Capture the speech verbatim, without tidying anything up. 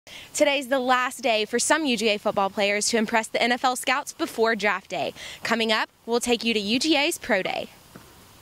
Today's the last day for some U G A football players to impress the N F L scouts before draft day. Coming up, we'll take you to U G A's Pro Day.